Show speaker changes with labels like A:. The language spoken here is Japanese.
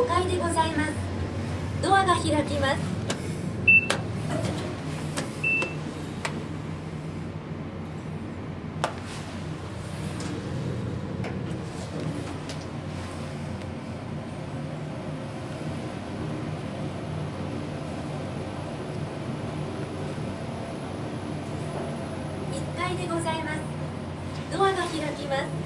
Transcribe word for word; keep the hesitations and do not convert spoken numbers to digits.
A: ごかいでございます。ドアが開きます。いっかいでございます。ドアが開きます。